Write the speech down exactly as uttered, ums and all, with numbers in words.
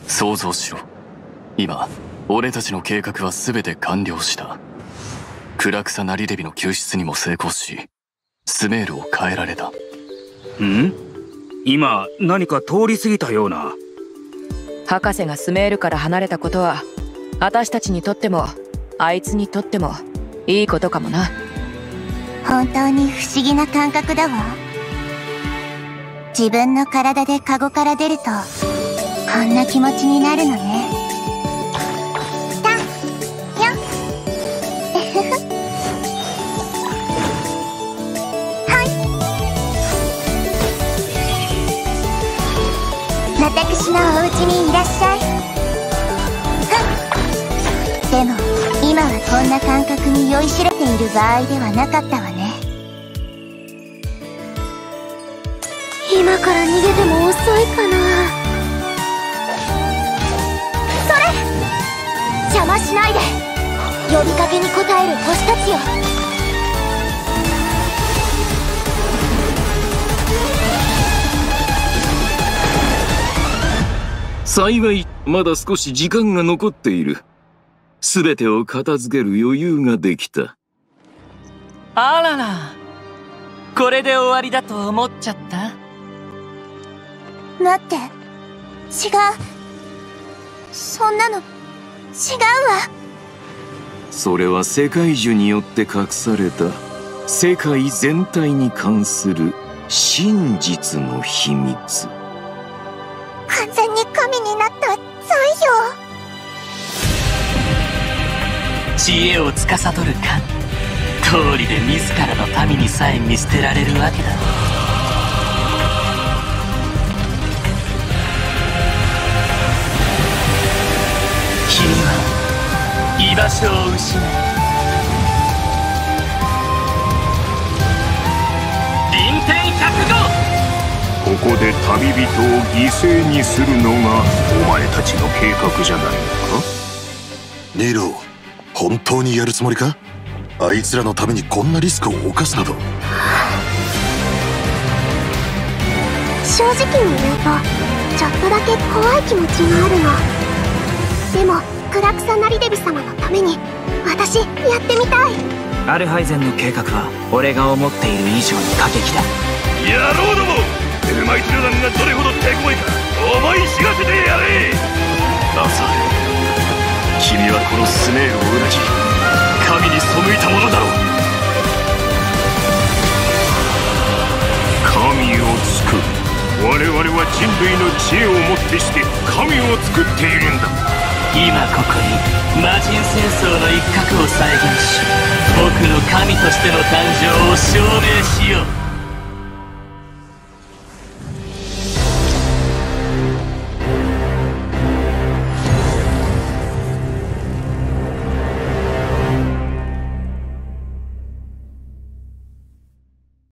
想像しろ。今俺たちの計画は全て完了した。クラクサ・ナリレビの救出にも成功し、スメールを変えられた。 ん？今何か通り過ぎたような。 博士がスメールから離れたことは私たちにとってもあいつにとってもいいことかもな。 本当に不思議な感覚だわ。自分の体でカゴから出るとこんな気持ちになるのね。たよえふふはい私のお家にいらっしゃい。でも今はこんな感覚に酔いしれている場合ではなかったわね。今から逃げても遅いかな。それ邪魔しないで。呼びかけに応える星たちよ。 幸いまだ少し時間が残っている。全てを片付ける余裕ができた。 あらら、これで終わりだと思っちゃった？ 待って、違う。そんなの違うわ。 それは世界樹によって隠された世界全体に関する真実の秘密。 完全に神になった残知恵を司るか通りで自らの民にさえ見捨てられるわけだ。君は居場所を失い臨天百号、 ここで旅人を犠牲にするのがお前たちの計画じゃないのか？ ニロ、本当にやるつもりか？あいつらのためにこんなリスクを冒すなど。 正直に言うとちょっとだけ怖い気持ちがあるの。でもクラクサ・ナリデビ様のために私やってみたい。 アルハイゼンの計画は俺が思っている以上に過激だ。 野郎ども、エルマイティル団がどれほど手強いか思い知らせてやれ。 アザール、君はこのスメールを裏切り神に背いたものだろう。 神を作る。我々は人類の知恵をもってして神を作っているんだ。 今ここに魔人戦争の一角を再現し、僕の神としての誕生を証明しよう。